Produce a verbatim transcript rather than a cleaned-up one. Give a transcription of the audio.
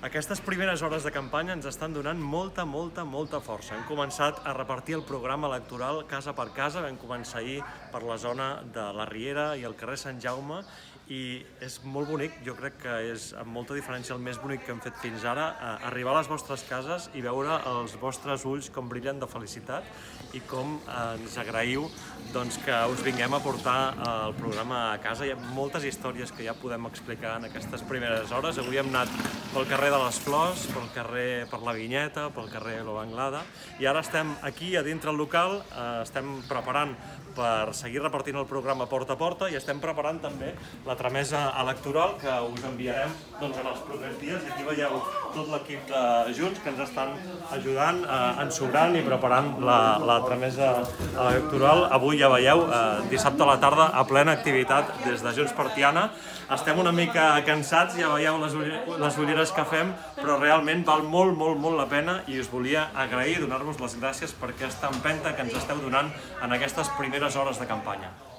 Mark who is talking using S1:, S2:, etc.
S1: Aquestes primeres hores de campanya ens estan donant molta, molta, molta força. Hem començat a repartir el programa electoral casa per casa. Vam començar ahir per la zona de la Riera i el carrer Sant Jaume i és molt bonic. Jo crec que és, amb molta diferència, el més bonic que hem fet fins ara, arribar a les vostres cases i veure els vostres ulls com brillen de felicitat i com ens agraïu doncs, que us vinguem a portar el programa a casa. Hi ha moltes històries que ja podem explicar en aquestes primeres hores. Avui hem anat pel carrer de les Flors, pel carrer per la Vinyeta, pel carrer Lo Anglada, i ara estem aquí a dintre el local, eh, estem preparant per seguir repartint el programa porta a porta i estem preparant també la tramesa electoral que us enviarem doncs, en els propers dies. I aquí veieu tot l'equip de Junts que ens estan ajudant, eh, ensobrant i preparant la, la tramesa electoral. Avui ja veieu, eh, dissabte a la tarda a plena activitat des de Junts per Tiana. Estem una mica cansats, ja veieu les, les ulleres que fem, però realment val molt, molt, molt la pena i us volia agrair, donar-vos les gràcies per aquesta empenta que ens esteu donant en aquestes primeres hores de campanya.